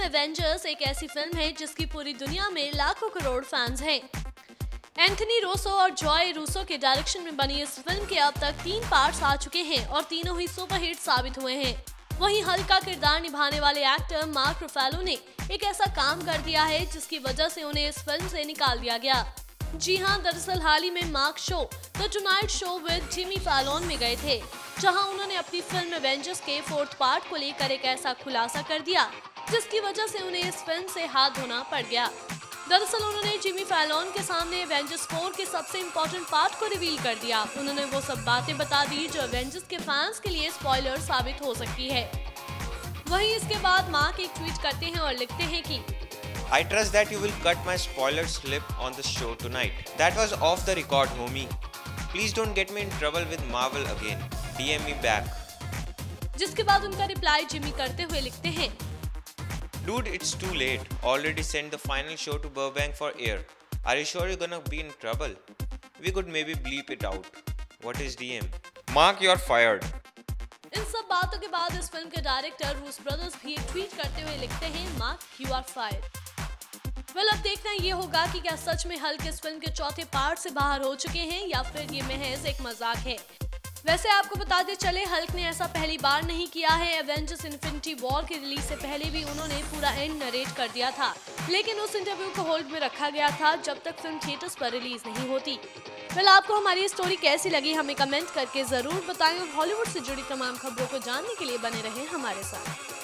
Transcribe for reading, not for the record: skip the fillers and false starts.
Avengers एक ऐसी film है जिसकी पूरी दुनिया में लाखों करोड़ फैंस हैं। एंथनी रूसो और जॉय रूसो के डायरेक्शन में बनी इस फिल्म के अब तक 3 पार्ट्स आ चुके हैं और तीनों ही सुपरहिट साबित हुए हैं। वहीं हल्क का किरदार निभाने वाले एक्टर मार्क रुफेलो ने एक ऐसा काम कर दिया है जिसकी वजह से उन्हें इस फिल्म से निकाल दिया गया। जी हां, दरअसल हाल ही में Mark show the Tonight Show with Jimmy Fallon में गए थे, जहां उन्होंने अपनी फिल्म एवेंजर्स के 4th पार्ट को लेकर एक ऐसा खुलासा कर दिया जिसकी वजह से उन्हें इस फिल्म से हाथ धोना पड़ गया। दरअसल उन्होंने जिमी फैलोन के सामने एवेंजर्स 4 के सबसे इम्पोर्टेंट पार्ट को रिवील कर दिया। उन्होंने वो सब बातें बता दी जो एवेंजर्स के फैंस के लिए स्पॉइलर साबित हो सकती है। वहीं इसके बाद मार्क एक ट्वीट करते हैं और लिखते हैं कि I trust that you will cut my spoiler slip on the show tonight. That was off the record, homie. Please don't get me in trouble with Marvel again. DM me back. जिसके बाद उनका reply Jimmy करते हुए लिखते हैं, Dude, it's too late. Already sent the final show to Burbank for air. Are you sure you're gonna be in trouble? We could maybe bleep it out. What is DM? Mark, you're fired. इन सब बातों के बाद इस film के director रूस brothers भी एक tweet करते हुए लिखते हैं, Mark, you are fired. Well, अब देखना ये होगा कि क्या सच में हल्क इस फिल्म के 4थे पार्ट से बाहर हो चुके हैं या फिर ये महज एक मजाक है। वैसे आपको बताते चले, हल्क ने ऐसा पहली बार नहीं किया है। एवेंजर्स इन्फिनिटी वॉर की रिलीज से पहले भी उन्होंने पूरा एंड नरेट कर दिया था, लेकिन उस इंटरव्यू को होल्ड में रखा गया था जब तक फिल्म थिएटर्स पर रिलीज नहीं होती। वेल, आपको हमारी स्टोरी कैसी लगी हमें कमेंट करके जरूर बताएं और हॉलीवुड से जुड़ी तमाम खबरों को जानने के लिए बने रहें हमारे साथ।